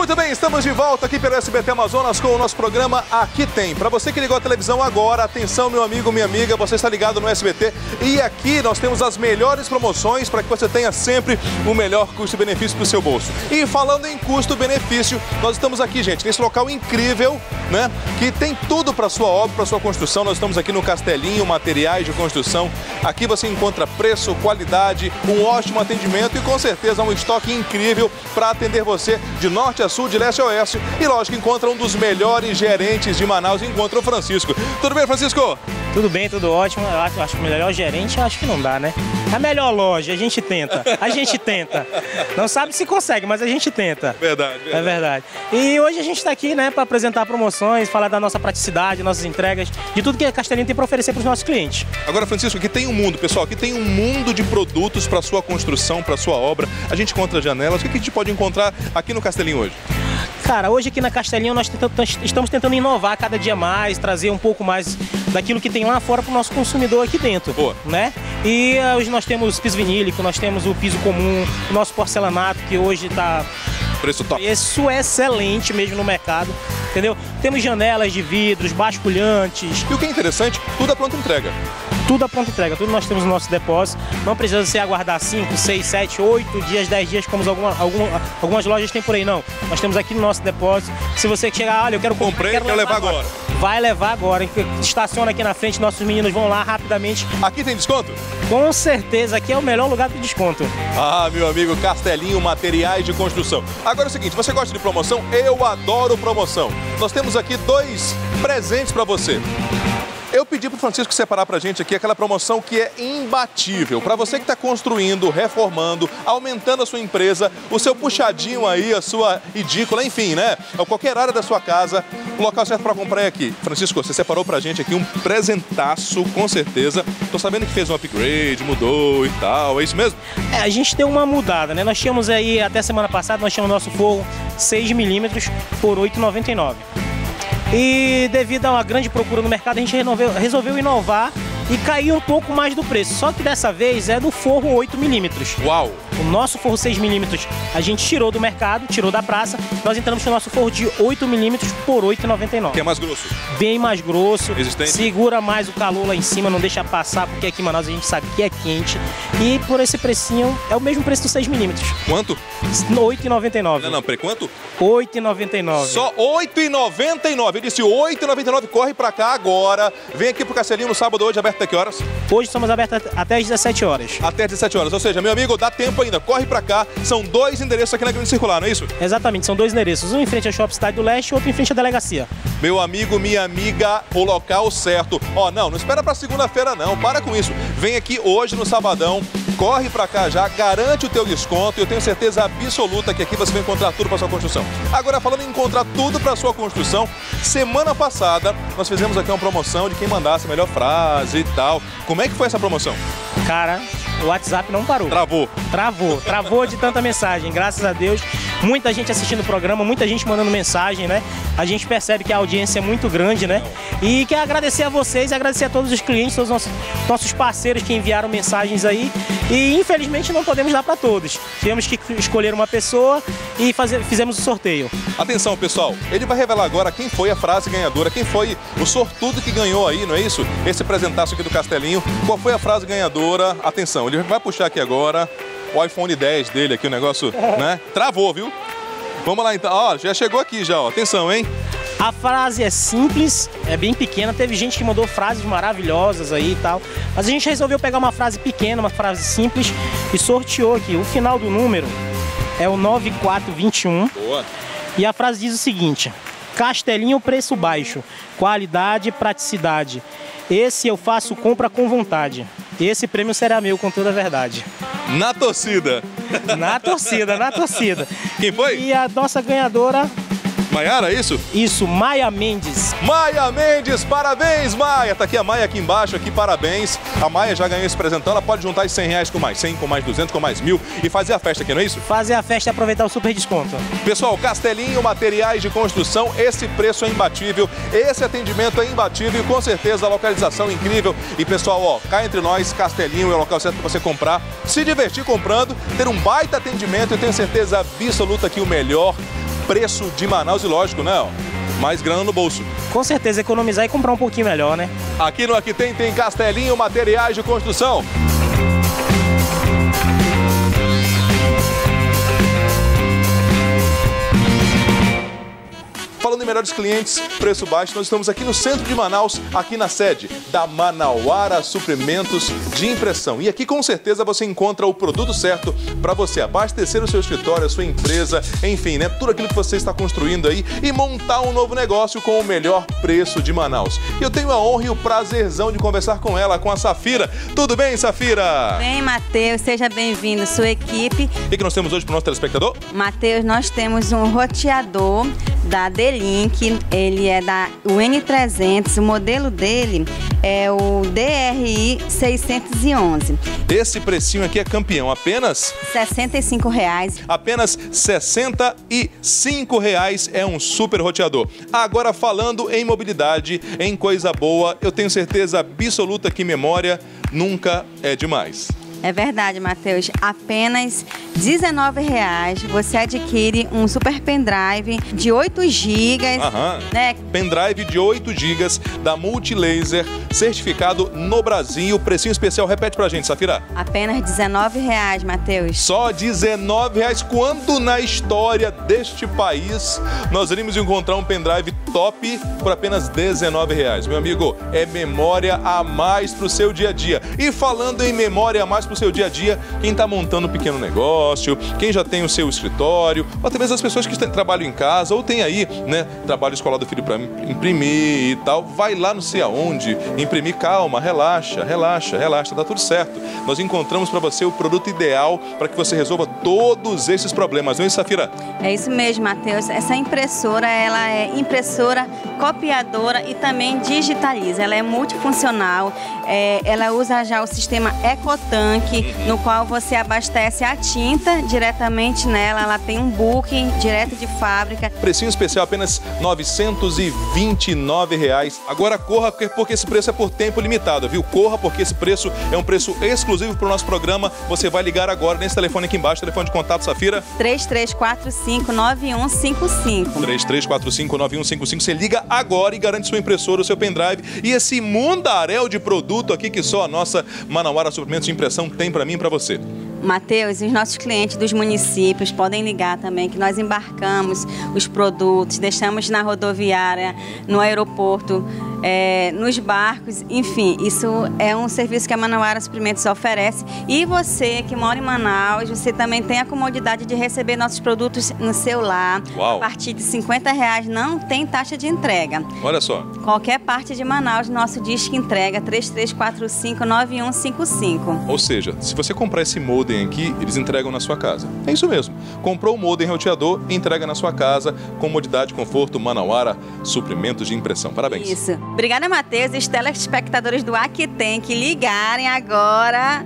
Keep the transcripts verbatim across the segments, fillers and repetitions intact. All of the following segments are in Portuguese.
Muito bem, estamos de volta aqui pelo S B T Amazonas com o nosso programa Aqui Tem. Para você que ligou a televisão agora, atenção meu amigo, minha amiga, você está ligado no S B T e aqui nós temos as melhores promoções para que você tenha sempre o melhor custo-benefício para o seu bolso. E falando em custo-benefício, nós estamos aqui, gente, nesse local incrível, né, que tem tudo para sua obra, para sua construção. Nós estamos aqui no Castelinho Materiais de Construção. Aqui você encontra preço, qualidade, um ótimo atendimento e com certeza um estoque incrível para atender você de norte a sul, de leste a oeste. E lógico, encontra um dos melhores gerentes de Manaus, encontra o Francisco. Tudo bem, Francisco? Tudo bem, tudo ótimo. Eu acho, acho que o melhor gerente, eu acho que não dá, né? A melhor loja, a gente tenta, a gente tenta. Não sabe se consegue, mas a gente tenta. Verdade, verdade. É verdade. E hoje a gente está aqui, né, para apresentar promoções, falar da nossa praticidade, nossas entregas, de tudo que a Castelinho tem para oferecer para os nossos clientes. Agora, Francisco, aqui tem um mundo, pessoal, aqui tem um mundo de produtos para sua construção, para sua obra. A gente encontra janelas. O que a gente pode encontrar aqui no Castelinho hoje? Cara, hoje aqui na Castelinho nós estamos tentando inovar cada dia mais, trazer um pouco mais daquilo que tem lá fora para o nosso consumidor aqui dentro. Boa. Né? E uh, hoje nós temos piso vinílico, nós temos o piso comum, o nosso porcelanato que hoje está... Preço top. Preço excelente mesmo no mercado, entendeu? Temos janelas de vidros, basculhantes. E o que é interessante, tudo a pronta entrega. Tudo a pronta entrega, tudo nós temos no nosso depósito. Não precisa se aguardar cinco, seis, sete, oito dias, dez dias, como alguma, alguma, algumas lojas têm por aí, não. Nós temos aqui no nosso depósito. Se você chegar, olha, eu quero comprar, comprei, quero, quero levar, levar agora. agora. Vai levar agora. Estaciona aqui na frente, nossos meninos vão lá rapidamente. Aqui tem desconto? Com certeza, aqui é o melhor lugar de desconto. Ah, meu amigo, Castelinho Materiais de Construção. Agora é o seguinte, você gosta de promoção? Eu adoro promoção. Nós temos aqui dois presentes para você. Eu pedi para o Francisco separar para a gente aqui aquela promoção que é imbatível. Para você que está construindo, reformando, aumentando a sua empresa, o seu puxadinho aí, a sua edícula, enfim, né? Qualquer área da sua casa, o local certo para comprar é aqui. Francisco, você separou para a gente aqui um presentaço, com certeza. Estou sabendo que fez um upgrade, mudou e tal, é isso mesmo? É, a gente deu uma mudada, né? Nós tínhamos aí, até semana passada, nós tínhamos nosso forro seis milímetros por oito reais e noventa e nove centavos. E devido a uma grande procura no mercado, a gente resolveu, resolveu inovar e cair um pouco mais do preço. Só que dessa vez é do forro oito milímetros. Uau! O nosso forro seis milímetros a gente tirou do mercado, tirou da praça. Nós entramos com o nosso forro de oito milímetros por oito reais e noventa e nove centavos. Que é mais grosso? Bem mais grosso. Resistente? Segura mais o calor lá em cima, não deixa passar, porque aqui em Manaus a gente sabe que é quente. E por esse precinho, é o mesmo preço do seis milímetros. Quanto? oito reais e noventa e nove centavos. Não, não, peraí, quanto? oito reais e noventa e nove centavos. Só oito reais e noventa e nove centavos. Eu disse oito reais e noventa e nove centavos, corre pra cá agora. Vem aqui pro Castelinho no sábado hoje, aberto até que horas? Hoje somos abertos até às dezessete horas. Até às dezessete horas, ou seja, meu amigo, dá tempo ainda, corre pra cá. São dois endereços aqui na Grande Circular, não é isso? Exatamente, são dois endereços, um em frente ao Shopping Cidade do Leste e outro em frente à delegacia. Meu amigo, minha amiga, o local certo. Ó, não, não espera pra segunda-feira não, para com isso. Vem aqui hoje no sabadão, corre pra cá já, garante o teu desconto e eu tenho certeza absoluta que aqui você vai encontrar tudo pra sua construção. Agora, falando em encontrar tudo pra sua construção, semana passada nós fizemos aqui uma promoção de quem mandasse a melhor frase e tal. Como é que foi essa promoção? Cara, o WhatsApp não parou. Travou. Travou, travou de tanta mensagem, graças a Deus. Muita gente assistindo o programa, muita gente mandando mensagem, né? A gente percebe que a audiência é muito grande, né? E quero agradecer a vocês, agradecer a todos os clientes, todos os nossos, nossos parceiros que enviaram mensagens aí. E infelizmente não podemos dar para todos. Tivemos que escolher uma pessoa e fazer, fizemos o sorteio. Atenção, pessoal, ele vai revelar agora quem foi a frase ganhadora, quem foi o sortudo que ganhou aí, não é isso? Esse presentaço aqui do Castelinho. Qual foi a frase ganhadora? Atenção, ele vai puxar aqui agora o iPhone dez dele aqui, o negócio, né? Travou, viu? Vamos lá então. Ó, já chegou aqui já, ó. Atenção, hein? A frase é simples, é bem pequena. Teve gente que mandou frases maravilhosas aí e tal. Mas a gente resolveu pegar uma frase pequena, uma frase simples e sorteou aqui. O final do número é o nove quatro dois um. Boa. E a frase diz o seguinte: Castelinho, preço baixo, qualidade e praticidade. Esse eu faço compra com vontade. Esse prêmio será meu, com toda a verdade. Na torcida. Na torcida, na torcida. Quem foi? E a nossa ganhadora... Maiara, é isso? Isso, Maia Mendes. Maia Mendes, parabéns, Maia. Tá aqui a Maia aqui embaixo, aqui, parabéns. A Maia já ganhou esse presentão, ela pode juntar os cem reais com mais cem, com mais duzentos, com mais mil e fazer a festa aqui, não é isso? Fazer a festa e aproveitar o super desconto. Pessoal, Castelinho Materiais de Construção, esse preço é imbatível, esse atendimento é imbatível e com certeza a localização é incrível. E pessoal, ó, cá entre nós, Castelinho é o local certo para você comprar, se divertir comprando, ter um baita atendimento e eu tenho certeza absoluta que o melhor preço de Manaus e lógico, né? Mais grana no bolso. Com certeza, economizar e comprar um pouquinho melhor, né? Aqui no Aqui Tem, tem Castelinho Materiais de Construção. Falando em melhores clientes, preço baixo, nós estamos aqui no centro de Manaus, aqui na sede da Manauara Suprimentos de Impressão. E aqui com certeza você encontra o produto certo para você abastecer o seu escritório, a sua empresa, enfim, né? Tudo aquilo que você está construindo aí e montar um novo negócio com o melhor preço de Manaus. E eu tenho a honra e o prazerzão de conversar com ela, com a Safira. Tudo bem, Safira? Bem, Matheus, seja bem-vindo, sua equipe. O que, que nós temos hoje para o nosso telespectador? Matheus, nós temos um roteador da D-Link, ele é da o N trezentos, o modelo dele é o D R I seiscentos e onze. Esse precinho aqui é campeão, apenas sessenta e cinco reais. Apenas sessenta e cinco reais é um super roteador. Agora falando em mobilidade, em coisa boa, eu tenho certeza absoluta que memória nunca é demais. É verdade, Matheus. Apenas dezenove reais você adquire um super pendrive de oito gigas. Aham. Né? Pendrive de oito gigas da Multilaser, certificado no Brasil. Precinho especial, repete pra gente, Safira. Apenas dezenove reais, Matheus. Só dezenove reais. Quando na história deste país nós iríamos encontrar um pendrive top por apenas dezenove reais? Meu amigo, é memória a mais pro seu dia a dia. E falando em memória a mais pro seu dia a dia, quem está montando um pequeno negócio, quem já tem o seu escritório, ou até mesmo as pessoas que trabalham em casa, ou tem aí, né, trabalho escolar do filho para imprimir e tal, vai lá não sei aonde, imprimir, calma, relaxa, relaxa, relaxa, tá tudo certo. Nós encontramos para você o produto ideal para que você resolva todos esses problemas, não é isso, Safira? É isso mesmo, Matheus. Essa impressora, ela é impressora, copiadora e também digitaliza. Ela é multifuncional, é, ela usa já o sistema EcoTank, no qual você abastece a tinta diretamente nela. Ela tem um booking direto de fábrica. Precinho especial apenas novecentos e vinte e nove reais. Agora corra porque esse preço é por tempo limitado, viu? Corra porque esse preço é um preço exclusivo para o nosso programa. Você vai ligar agora nesse telefone aqui embaixo, telefone de contato, Safira. três três quatro cinco nove um cinco cinco. três três quatro cinco nove um cinco cinco. Você liga agora e garante sua impressora, o seu pendrive e esse mundaréu de produto aqui que só a nossa Manauara Suprimentos de Impressão tem para mim e para você. Matheus, os nossos clientes dos municípios podem ligar também, que nós embarcamos os produtos, deixamos na rodoviária, no aeroporto, é, nos barcos, enfim, isso é um serviço que a Manauara Suprimentos oferece. E você que mora em Manaus, você também tem a comodidade de receber nossos produtos no seu lar. Uau. A partir de cinquenta reais não tem taxa de entrega. Olha só. Qualquer parte de Manaus, nosso disque entrega três três quatro cinco nove um cinco cinco. Ou seja, se você comprar esse molde aqui, eles entregam na sua casa. É isso mesmo. Comprou o modem roteador, entrega na sua casa. Comodidade, conforto, Manauara Suprimentos de Impressão. Parabéns. Isso. Obrigada, Matheus. E os telespectadores do Aqui Tem que ligarem agora.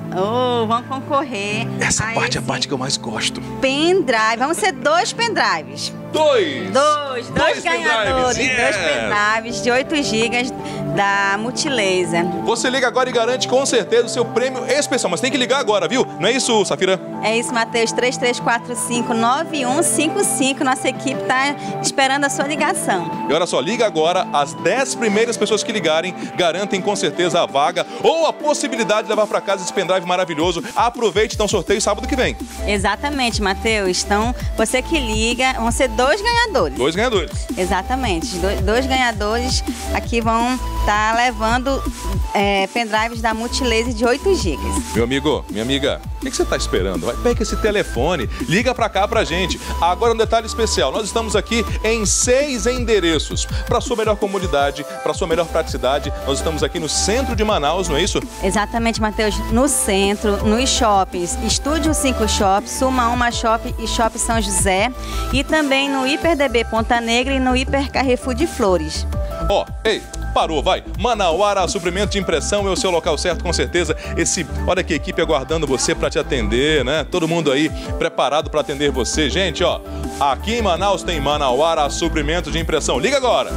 Oh, vão concorrer. Essa a parte é a esse parte que eu mais gosto. pendrive. Vamos ser dois pendrives. Dois! Dois, dois, Dois ganhadores. pendrives, Dois yes. pendrives de oito gigas da Multilaser. Você liga agora e garante com certeza o seu prêmio especial. Mas tem que ligar agora, viu? Não é isso, Safira? É isso, Matheus. três três quatro cinco nove um cinco cinco. Nossa equipe está esperando a sua ligação. E olha só, liga agora. As dez primeiras pessoas que ligarem garantem com certeza a vaga ou a possibilidade de levar para casa esse pendrive maravilhoso. Aproveite, então, sorteio sábado que vem. Exatamente, Matheus. Então, você que liga, vão ser dois ganhadores. Dois ganhadores. Exatamente. Do, dois ganhadores aqui vão estar tá levando é, pendrives da Multilaser de oito gigas. Meu amigo, minha amiga, o que, que você está esperando? Vai, pega esse telefone, liga pra cá pra gente. Agora um detalhe especial, nós estamos aqui em seis endereços. Para sua melhor comodidade, para sua melhor praticidade, nós estamos aqui no centro de Manaus, não é isso? Exatamente, Matheus. No centro, nos shoppings, Estúdio cinco Shop, Suma Uma Shop e Shop São José. E também no Hiper D B Ponta Negra e no Hiper Carrefour de Flores. Ó, oh, ei, parou, vai. Manauara Suprimento de Impressão é o seu local certo, com certeza. Esse, olha que equipe aguardando você para te atender, né? Todo mundo aí preparado para atender você. Gente, ó, aqui em Manaus tem Manauara Suprimento de Impressão. Liga agora.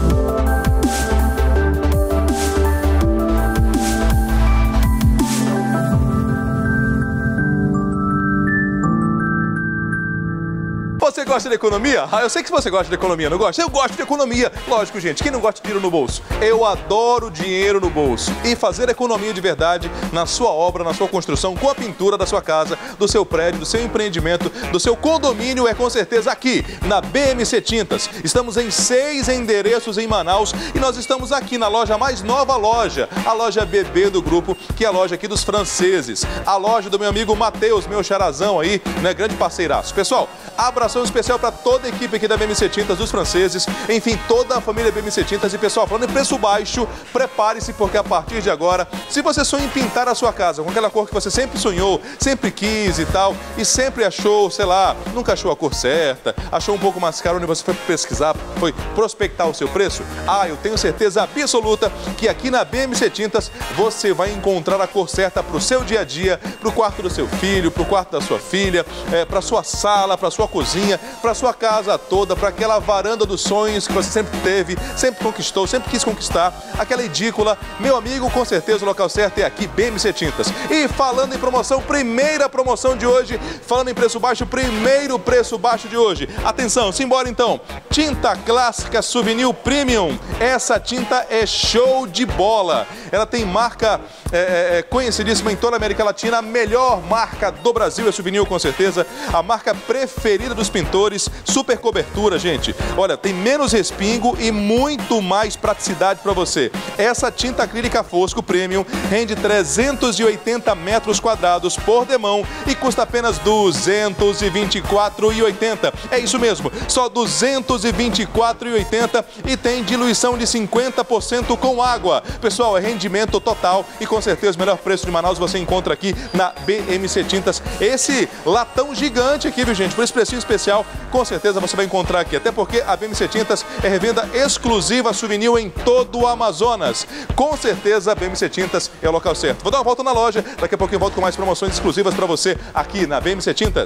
Você gosta de economia? Ah, eu sei que você gosta de economia, não gosta? Eu gosto de economia. Lógico, gente, quem não gosta de dinheiro no bolso? Eu adoro dinheiro no bolso. E fazer economia de verdade na sua obra, na sua construção, com a pintura da sua casa, do seu prédio, do seu empreendimento, do seu condomínio, é com certeza aqui, na B M C Tintas. Estamos em seis endereços em Manaus e nós estamos aqui na loja mais nova loja, a loja B B do grupo, que é a loja aqui dos franceses. A loja do meu amigo Matheus, meu charazão aí, né, grande parceiraço. Pessoal, abração especial para toda a equipe aqui da B M C Tintas, dos franceses, enfim, toda a família B M C Tintas. E pessoal, falando em preço baixo, prepare-se porque a partir de agora, se você sonha em pintar a sua casa com aquela cor que você sempre sonhou, sempre quis e tal, e sempre achou, sei lá, nunca achou a cor certa, achou um pouco mais caro onde você foi pesquisar, foi prospectar o seu preço, ah, eu tenho certeza absoluta que aqui na B M C Tintas você vai encontrar a cor certa para o seu dia a dia, para o quarto do seu filho, para o quarto da sua filha, é, para a sua sala, para a sua cozinha, para a sua casa toda, para aquela varanda dos sonhos que você sempre teve, sempre conquistou, sempre quis conquistar, aquela edícula. Meu amigo, com certeza o local certo é aqui, B M C Tintas. E falando em promoção, primeira promoção de hoje, falando em preço baixo, primeiro preço baixo de hoje. Atenção, simbora então. Tinta clássica Souvenir Premium. Essa tinta é show de bola. Ela tem marca é, é, conhecidíssima em toda a América Latina, a melhor marca do Brasil é Souvenir, com certeza. A marca preferida dos pintores, super cobertura, gente. Olha, tem menos respingo e muito mais praticidade para você. Essa tinta acrílica Fosco Premium rende trezentos e oitenta metros quadrados por demão e custa apenas duzentos e vinte e quatro reais e oitenta centavos. É isso mesmo, só duzentos e vinte e quatro reais e oitenta centavos e tem diluição de cinquenta por cento com água. Pessoal, é rendimento total e com certeza o melhor preço de Manaus você encontra aqui na B M C Tintas. Esse latão gigante aqui, viu gente, por esse precinho especial, com certeza você vai encontrar aqui, até porque a B M C Tintas é revenda exclusiva Souvenir em todo o Amazonas. Com certeza a B M C Tintas é o local certo. Vou dar uma volta na loja, daqui a pouco eu volto com mais promoções exclusivas para você aqui na B M C Tintas.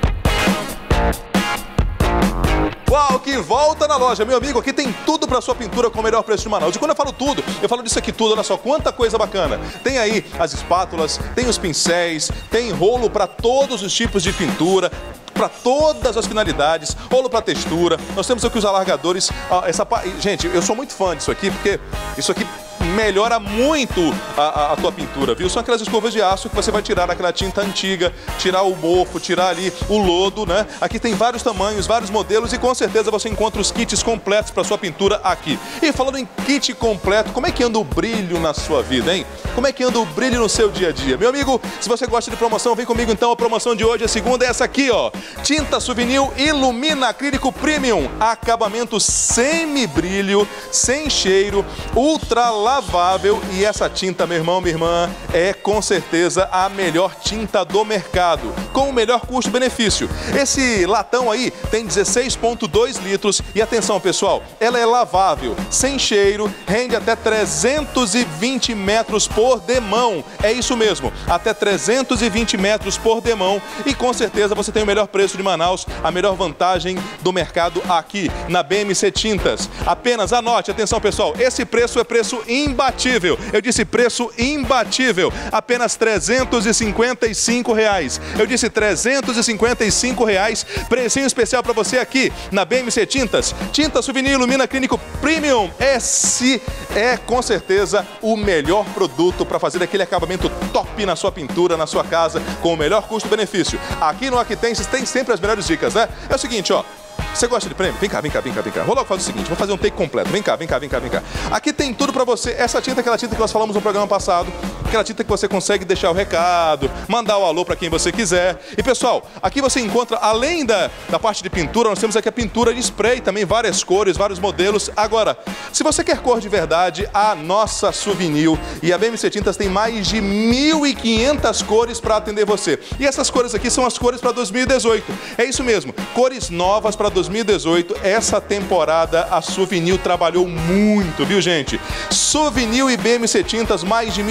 Uau, que volta na loja, meu amigo, aqui tem tudo para sua pintura com o melhor preço de Manaus. E quando eu falo tudo, eu falo disso aqui tudo, olha só, quanta coisa bacana. Tem aí as espátulas, tem os pincéis, tem rolo para todos os tipos de pintura, para todas as finalidades, rolo para textura. Nós temos aqui os alargadores. Ah, essa, gente, eu sou muito fã disso aqui, porque isso aqui melhora muito a, a, a tua pintura, viu? São aquelas escovas de aço que você vai tirar aquela tinta antiga, tirar o mofo, tirar ali o lodo, né? Aqui tem vários tamanhos, vários modelos e com certeza você encontra os kits completos para sua pintura aqui. E falando em kit completo, como é que anda o brilho na sua vida, hein? Como é que anda o brilho no seu dia a dia? Meu amigo, se você gosta de promoção, vem comigo então. A promoção de hoje, a segunda, é essa aqui, ó. Tinta Souvenir Ilumina Acrílico Premium. Acabamento semi-brilho, sem cheiro, ultra lavável. E essa tinta, meu irmão, minha irmã, é com certeza a melhor tinta do mercado, com o melhor custo-benefício. Esse latão aí tem dezesseis vírgula dois litros e atenção, pessoal, ela é lavável, sem cheiro, rende até trezentos e vinte metros por demão. É isso mesmo, até trezentos e vinte metros por demão e com certeza você tem o melhor preço de Manaus, a melhor vantagem do mercado aqui na B M C Tintas. Apenas anote, atenção pessoal, esse preço é preço imbatível. Eu disse preço imbatível, apenas trezentos e cinquenta e cinco reais. Eu disse trezentos e cinquenta e cinco reais, precinho especial para você aqui na B M C Tintas. Tinta Souvenir Ilumina Clínico Premium. Esse é com certeza o melhor produto para fazer aquele acabamento top na sua pintura, na sua casa, com o melhor custo-benefício. Aqui no Aquitenses tem sempre as melhores dicas, né? É o seguinte, ó. Você gosta de prêmio? Vem cá, vem cá, vem cá, vem cá. Vou logo fazer o seguinte, vou fazer um take completo. Vem cá, vem cá, vem cá, vem cá. Aqui tem tudo pra você. Essa tinta é aquela tinta que nós falamos no programa passado. Aquela tinta que você consegue deixar o recado, mandar o alô pra quem você quiser. E pessoal, aqui você encontra, além da, da parte de pintura, nós temos aqui a pintura de spray, também várias cores, vários modelos. Agora, se você quer cor de verdade, a nossa Souvenir e a B M C Tintas tem mais de mil e quinhentas cores pra atender você. E essas cores aqui são as cores pra dois mil e dezoito. É isso mesmo, cores novas pra dois mil e dezoito. Essa temporada a Souvenir trabalhou muito, viu gente? Souvenir e B M C Tintas, mais de mil e quinhentas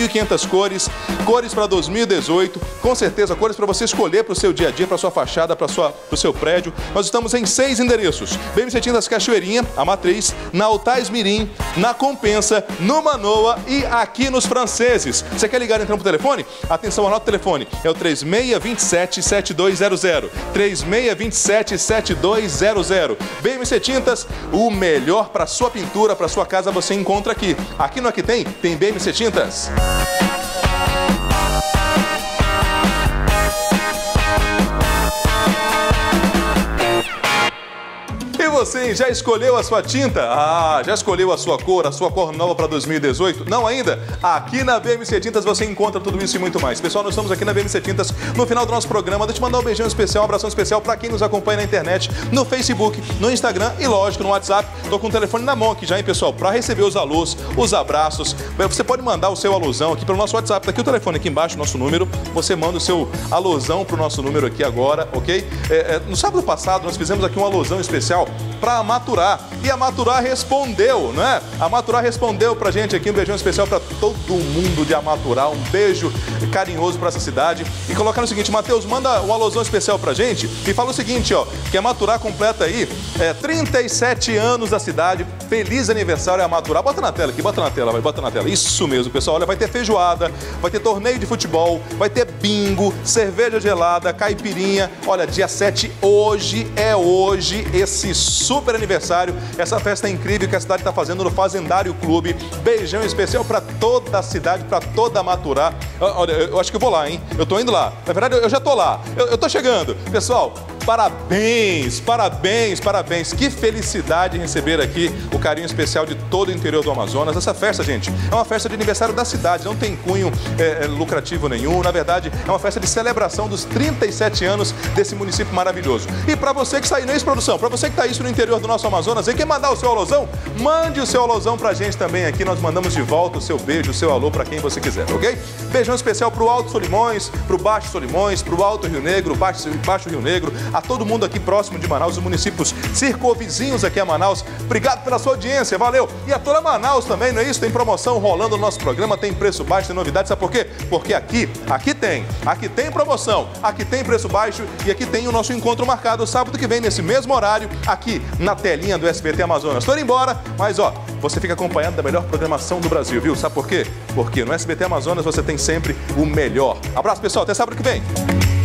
cores, cores para dois mil e dezoito, com certeza cores para você escolher para o seu dia a dia, para sua fachada, para o seu prédio. Nós estamos em seis endereços: B M C Tintas Cachoeirinha, a Matriz, na Altais Mirim, na Compensa, no Manoa e aqui nos Franceses. Você quer ligar entrando pro telefone? Atenção, anota o telefone, é o três seis dois sete, sete dois zero zero, três seis dois sete, sete dois zero zero. B M C Tintas, o melhor para sua pintura, para sua casa você encontra aqui. Aqui no Aqui Tem, tem B M C Tintas. E você, já escolheu a sua tinta? Ah, já escolheu a sua cor, a sua cor nova para dois mil e dezoito? Não ainda? Aqui na B M C Tintas você encontra tudo isso e muito mais. Pessoal, nós estamos aqui na B M C Tintas no final do nosso programa. Deixa eu mandar um beijão especial, um abração especial para quem nos acompanha na internet, no Facebook, no Instagram e, lógico, no WhatsApp. Tô com o telefone na mão aqui já, hein, pessoal? Para receber os alôs, os abraços. Você pode mandar o seu alôzão aqui pelo nosso WhatsApp. Tá aqui o telefone aqui embaixo, nosso número. Você manda o seu alôzão pro nosso número aqui agora, ok? É, é, no sábado passado nós fizemos aqui um alôzão especial para a Maturá. E a Maturá respondeu, né? A Maturá respondeu pra gente aqui, um beijão especial para todo mundo de Amaturá, um beijo carinhoso para essa cidade. E colocar no seguinte: Matheus, manda um alôzão especial pra gente e fala o seguinte, ó, que a Maturá completa aí é, trinta e sete anos da cidade. Feliz aniversário a Maturá. Bota na tela aqui, bota na tela, vai, bota na tela. Isso mesmo, pessoal. Olha, vai ter feijoada, vai ter torneio de futebol, vai ter bingo, cerveja gelada, caipirinha. Olha, dia sete, hoje é hoje, esse super aniversário, essa festa incrível que a cidade está fazendo no Fazendário Clube. Beijão especial para toda a cidade, para toda a Maturá. Olha, eu acho que eu vou lá, hein? Eu tô indo lá. Na verdade, eu já tô lá. Eu, eu tô chegando. Pessoal, parabéns, parabéns, parabéns. Que felicidade receber aqui o carinho especial de todo o interior do Amazonas. Essa festa, gente, é uma festa de aniversário da cidade, não tem cunho é, é, lucrativo nenhum. Na verdade, é uma festa de celebração dos trinta e sete anos desse município maravilhoso. E para você que está aí, não é isso, produção? Para você que está isso no interior do nosso Amazonas e quer mandar o seu alôzão, mande o seu alôzão pra gente também aqui. Nós mandamos de volta o seu beijo, o seu alô para quem você quiser, ok? Beijão especial pro Alto Solimões, pro Baixo Solimões, pro Alto Rio Negro, Baixo, Baixo Rio Negro, a todo mundo aqui próximo de Manaus, os municípios circunvizinhos aqui a Manaus. Obrigado pela sua audiência, valeu! E a toda Manaus também, não é isso? Tem promoção rolando no nosso programa, tem preço baixo, tem novidades, sabe por quê? Porque aqui, aqui tem, aqui tem promoção, aqui tem preço baixo e aqui tem o nosso encontro marcado sábado que vem, nesse mesmo horário, aqui na telinha do S B T Amazonas. Tô indo embora, mas ó, você fica acompanhando da melhor programação do Brasil, viu? Sabe por quê? Porque no S B T Amazonas você tem sempre o melhor. Abraço, pessoal, até sábado que vem!